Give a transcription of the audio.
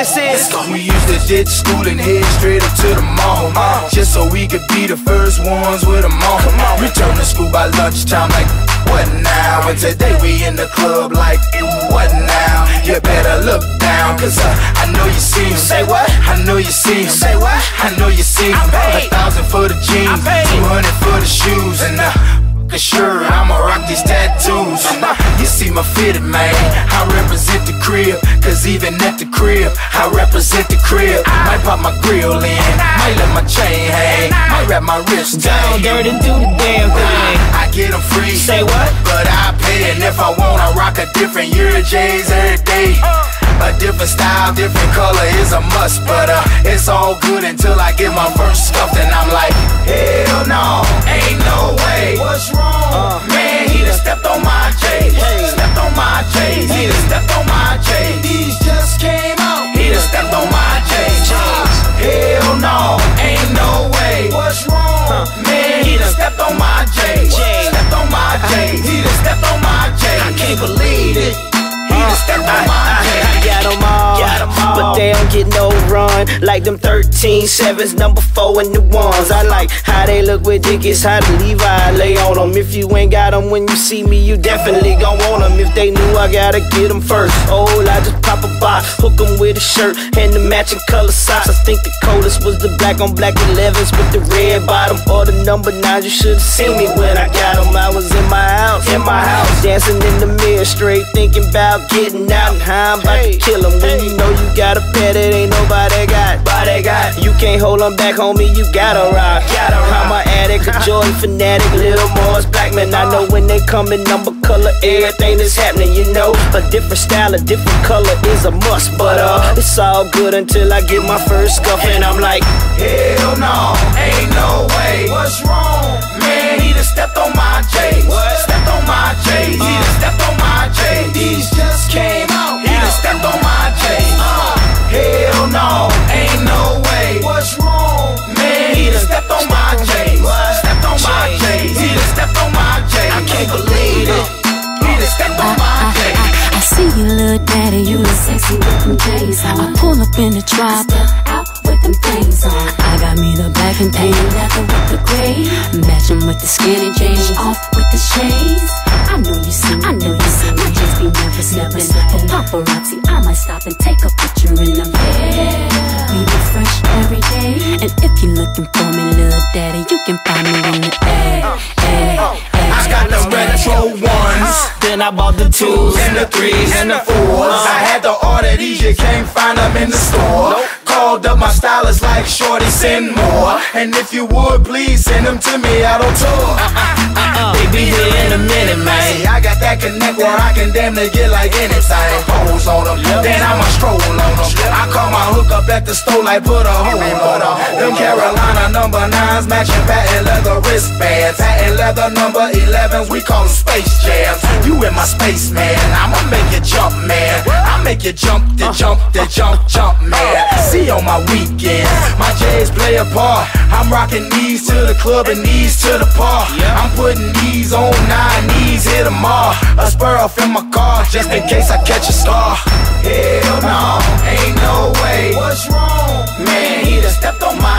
this is. We used to ditch school and head straight up to the mall, just so we could be the first ones with them on. Return to school by lunchtime like, what now? And today we in the club like, what now? You better look down, cause I know you see him. Say what? I know you see him. Say what? I know you see him. 1,000 for the jeans, 200 for the shoes, and sure, I'ma rock these tattoos. You see my fitted, man, I represent the crib, cause even at the crib, I represent the crib. Might pop my grill in, might let my chain hang, might wrap my wrist down dirt and do the damn thing. I get them free. Say what? But I pay, and if I want, I rock a different Euro J's every day. A different style, different color is a must, but it's all good until I get my first scuffed, and I'm like, hell no, ain't no way. What's wrong? Man, he done stepped on my J's, stepped on my J's, he done stepped on my J's. These just came out, he done stepped on my J's. Hell no, ain't no way. What's wrong? Man, he done stepped on my J's, stepped on my J's, he done stepped on my J's. I can't believe it. I got them all, but they don't get no run like them 13-7s, number 4 and the ones. I like how they look with Dickies, how the Levi lay on them. If you ain't got them when you see me, you definitely gon' want them. If they knew, I gotta get them first. Oh, I just pop a box, hook them with a shirt and the matching color socks. I think the coldest was the black on black 11s with the red bottom or the number 9s. You should've seen me when I got them. I was in my house, dancing in the mirror, straight thinking about getting out and how I'm about to kill him. When you know you got a pet, it ain't nobody got. You can't hold them back, homie, you gotta rock. I'm a addict, a Jordan fanatic, little Morris Blackman. I know when they come in number, color, everything that's happening, you know. A different style, a different color is a must, but it's all good until I get my first scuff, and I'm like, hell no, ain't no way. What's wrong? Man, he done stepped on my J's, stepped on my J's, he done stepped on my J's. These just came out, he done stepped on my J's. Hell no, ain't no way. What's wrong? Man, he done stepped on my J's, stepped on my J's, he done stepped on my J's. I can't believe it, he done stepped on my J's. I see you, little daddy, you look sexy with them J's on. I pull up in the drop, step out with them things on. I got me the black and tan leather with the gray, matching with the skinny jeans, off with the shades. I know you see me, I just be never slipping. For paparazzi, I might stop and take a picture in them. Yeah, we be fresh every day. And if you looking for me, little daddy, you can find me in the I got the retro ones, then I bought the 2s and the 3s and the 4s. I had to order these, you can't find them in the store. Called up my stylist like, shorty, send more. And if you would, please send them to me out on tour. They be here in a minute, man. See, I got that connect where I can damn near get like anything. Pose on them, then I'ma stroll on them. I call my hook up at the store like put a hole on them. Them Carolina number 9s matching patent leather wristbands. Patent leather number 11s, we call them Space Jams. You in my space, man, I'ma make you jump, man. I make you jump, the jump, jump, man. See on my weekend, my J's play a part. I'm rocking these to the club and these to the park. I'm putting these on 9, these hit them all. A spur off in my car, just in case I catch a star. Hell no, ain't no way. What's wrong? Man, he done stepped on my